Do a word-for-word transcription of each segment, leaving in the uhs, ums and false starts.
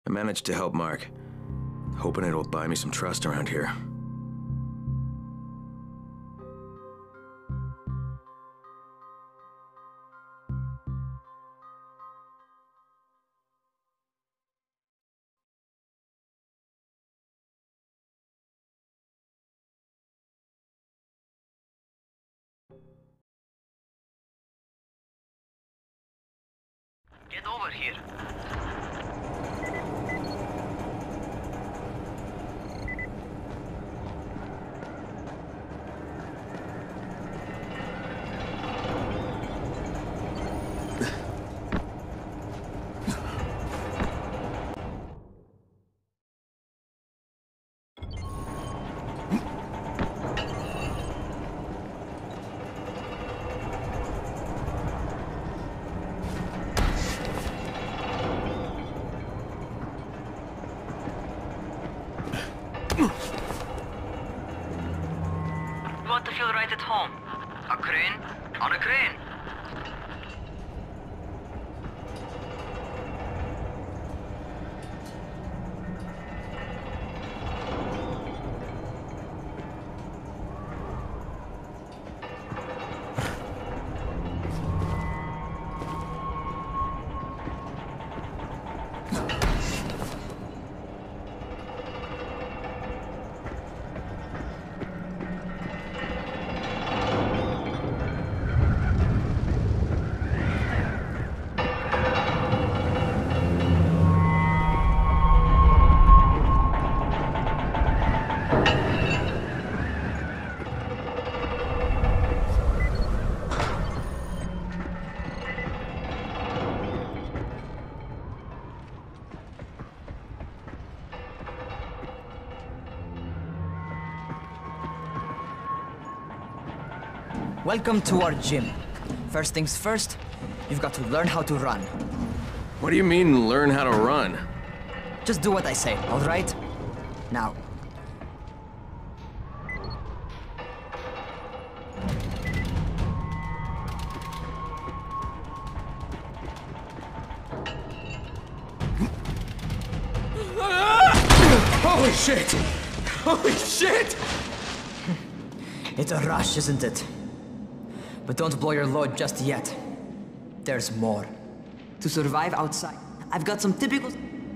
I managed to help Mark. Hoping it'll buy me some trust around here. Get over here. You want to feel right at home? A crane? On a crane. Welcome to our gym. First things first, you've got to learn how to run. What do you mean, learn how to run? Just do what I say, all right? Now. Holy shit! Holy shit! It's a rush, isn't it? But don't blow your load just yet. There's more. To survive outside, I've got some typical...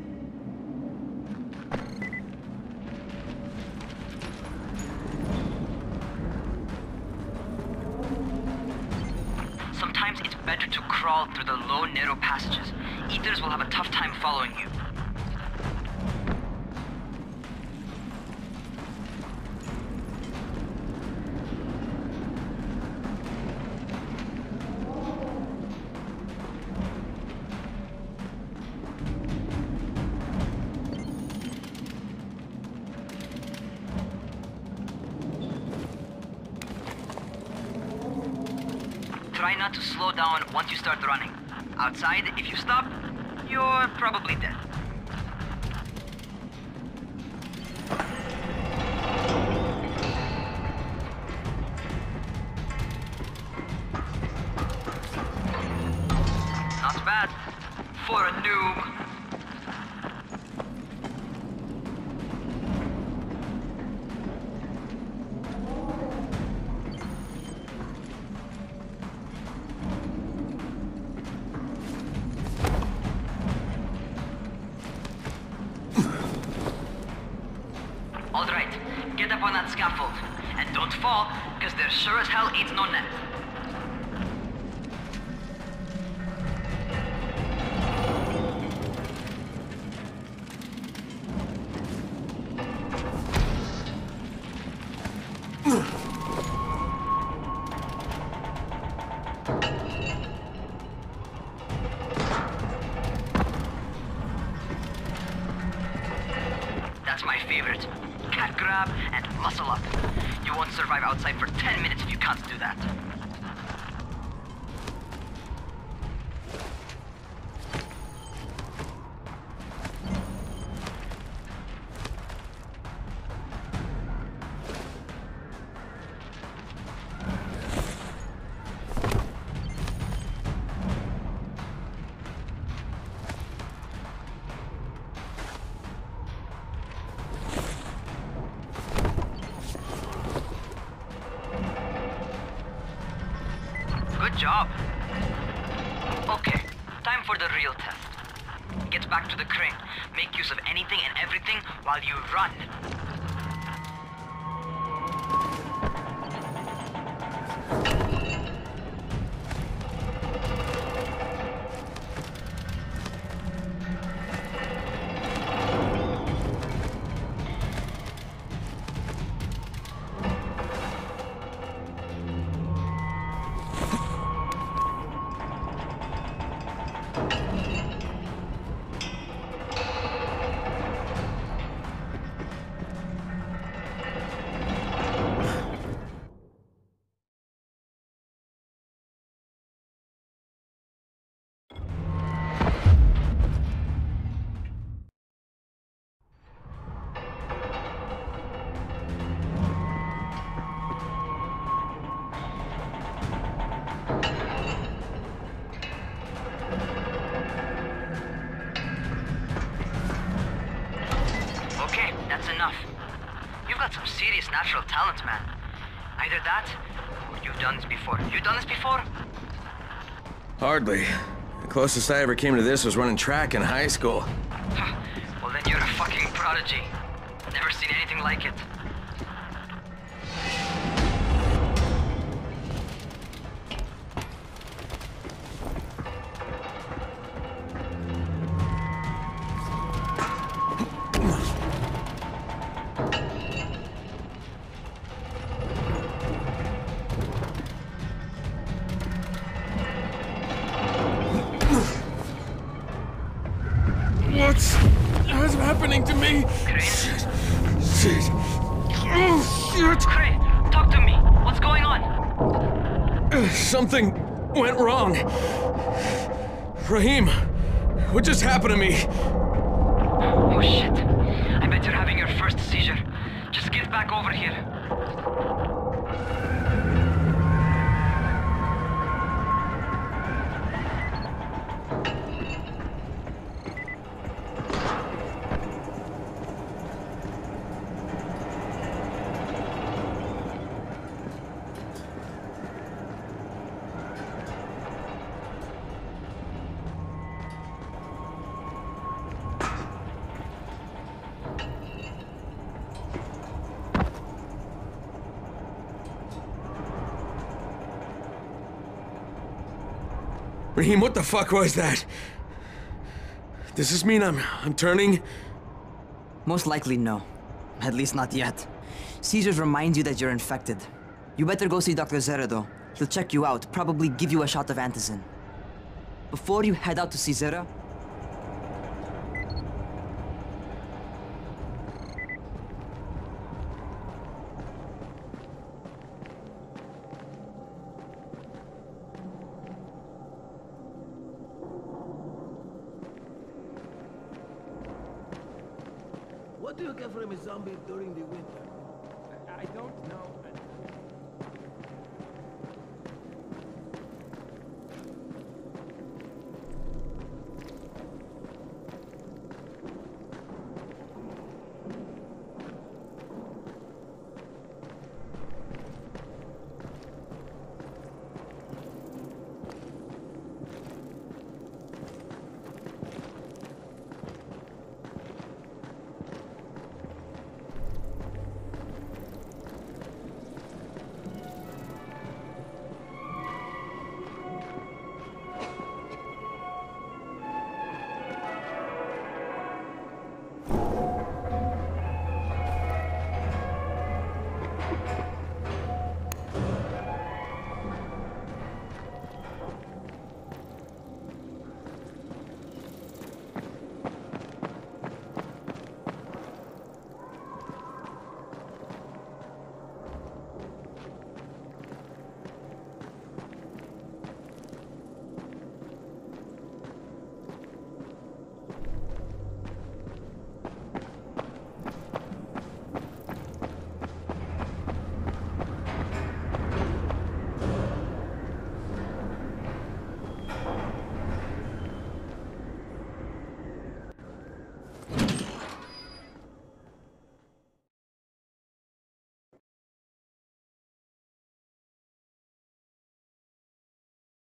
Sometimes it's better to crawl through the low, narrow passages. Eaters will have a tough time following you. Try not to slow down once you start running. Outside, if you stop, you're probably dead. Not bad for a noob. All right, get up on that scaffold. And don't fall, because there sure as hell ain't no net. That's my favorite. Cat grab and muscle up. You won't survive outside for ten minutes if you can't do that. Good job. Okay, time for the real test. Get back to the crane. Make use of anything and everything while you run. Some serious natural talent, man. Either that, or you've done this before. You've done this before? Hardly. The closest I ever came to this was running track in high school. Well, then you're a fucking prodigy. Never seen anything like it. What's... what's happening to me? Crane? Shit. Shit. Oh, shit. Crane, talk to me. What's going on? Uh, something went wrong. Rahim, what just happened to me? Oh shit. I bet you're having your first seizure. Just get back over here. Rahim, what the fuck was that? Does this mean I'm... I'm turning? Most likely no. At least not yet. Seizures remind you that you're infected. You better go see Doctor Zere though. He'll check you out, probably give you a shot of antizin. Before you head out to see Zere, What do you get from a zombie during the winter? I don't know.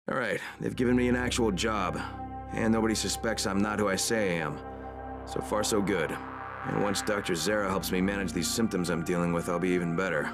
All right, they've given me an actual job, and nobody suspects I'm not who I say I am. So far, so good. And once Doctor Zere helps me manage these symptoms I'm dealing with, I'll be even better.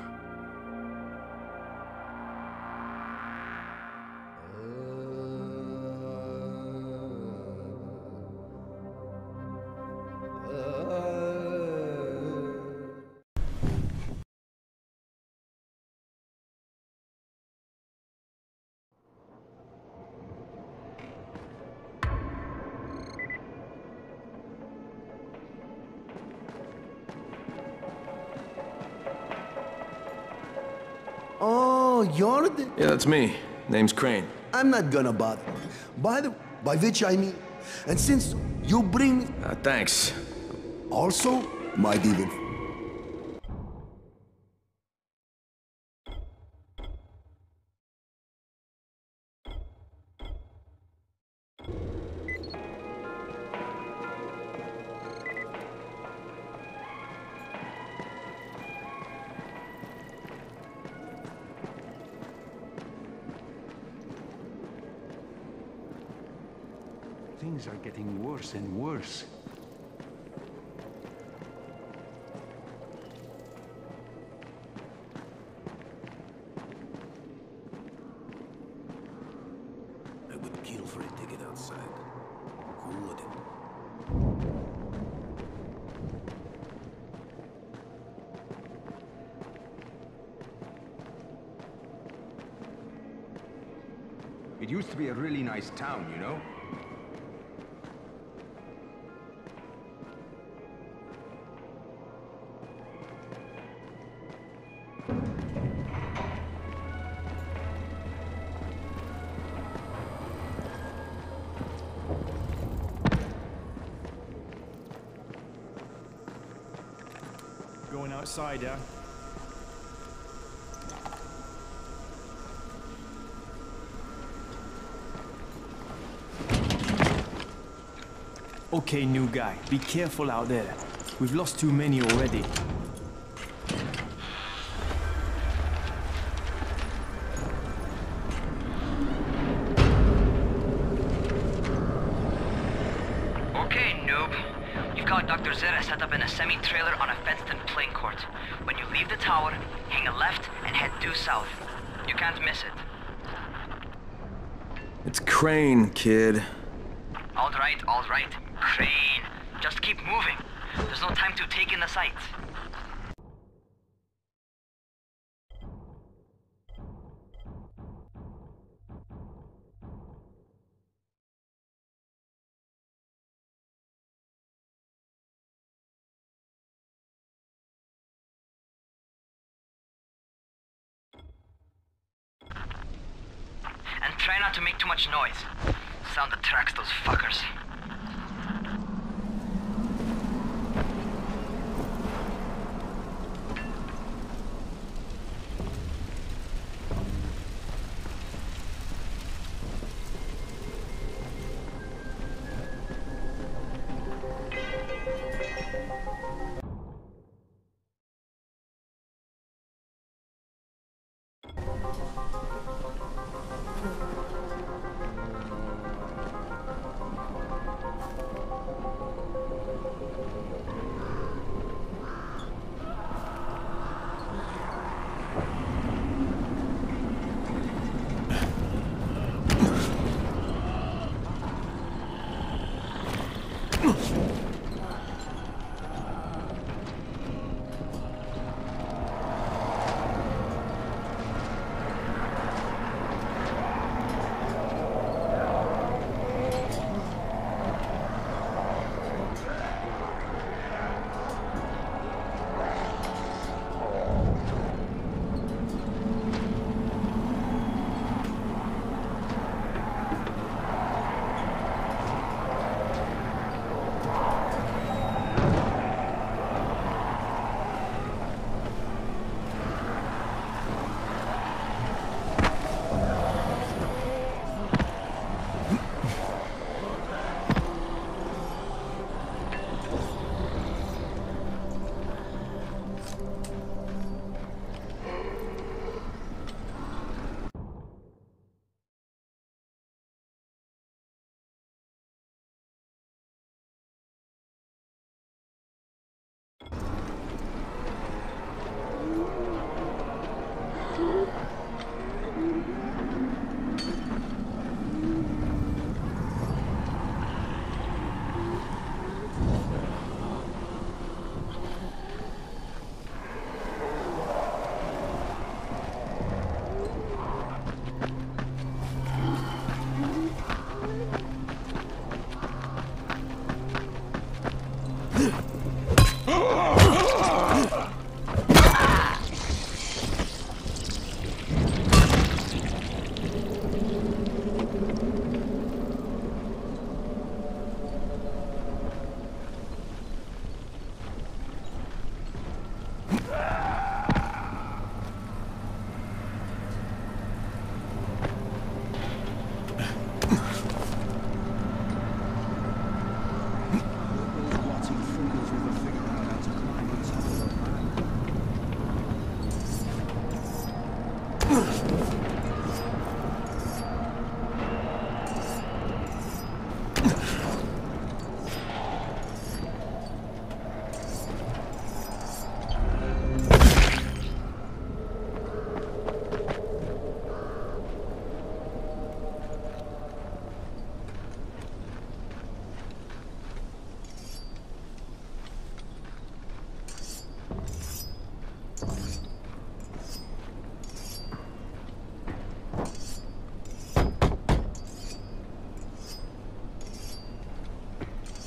Oh, you're the... Yeah, that's me. Name's Crane. I'm not gonna bother. By the... By which I mean... And since you bring... Uh, thanks. Also, might even... Things are getting worse and worse. I would kill for a ticket outside. Who wouldn't? It used to be a really nice town, you know? Going outside, yeah? Okay, new guy, be careful out there. We've lost too many already. Okay, noob. You've got Doctor Zere set up in a semi-trailer on a fenced-in playing court. When you leave the tower, hang a left and head due south. You can't miss it. It's Crane, kid. All right, all right. Crane. Just keep moving. There's no time to take in the sights. And try not to make too much noise. Sound attracts those fuckers.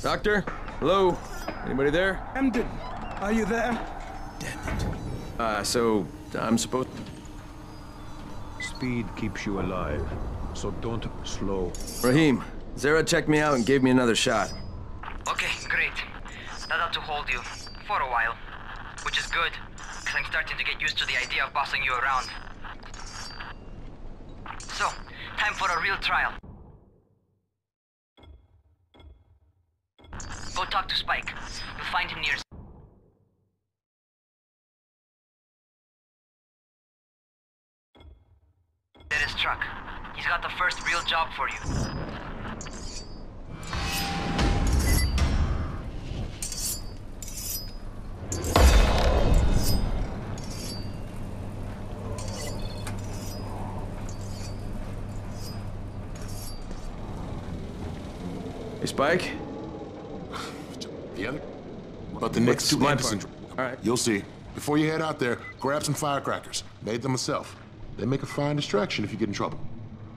Doctor? Hello? Anybody there? Emden, are you there? Uh, so, I'm supposed... Speed keeps you alive, so don't slow. Rahim, Zere checked me out and gave me another shot. Okay, great. That ought to hold you. For a while. Which is good, because I'm starting to get used to the idea of bossing you around. So, time for a real trial. Go talk to Spike. You'll find him near... Zere's truck. He's got the first real job for you. Hey, Spike? The other? But the next two my Anderson. part? All right. You'll see. Before you head out there, grab some firecrackers. Made them myself. They make a fine distraction if you get in trouble.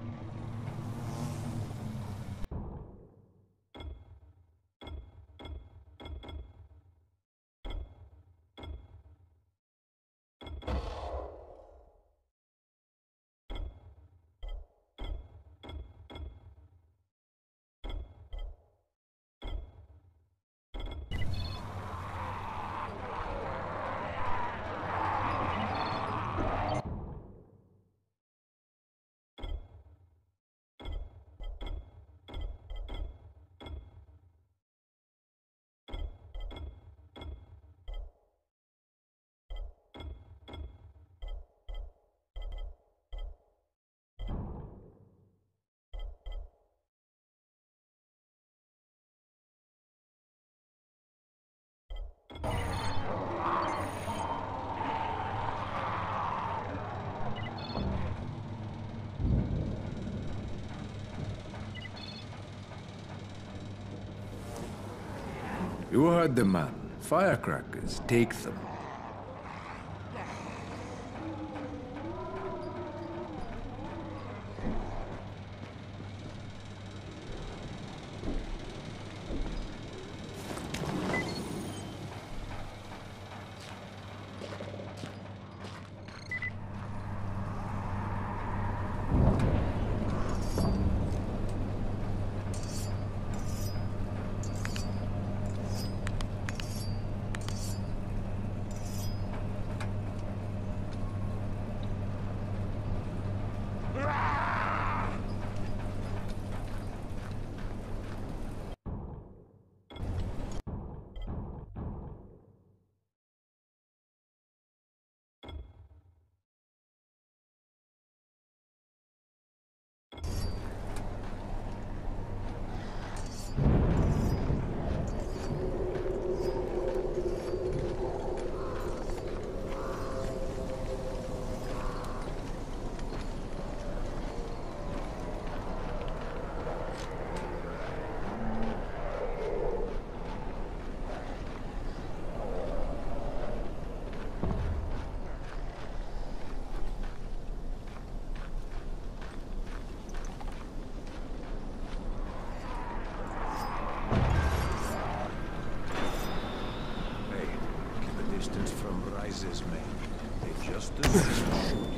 You heard the man. Firecrackers, take them. Distance from rises, man. They just as well shoot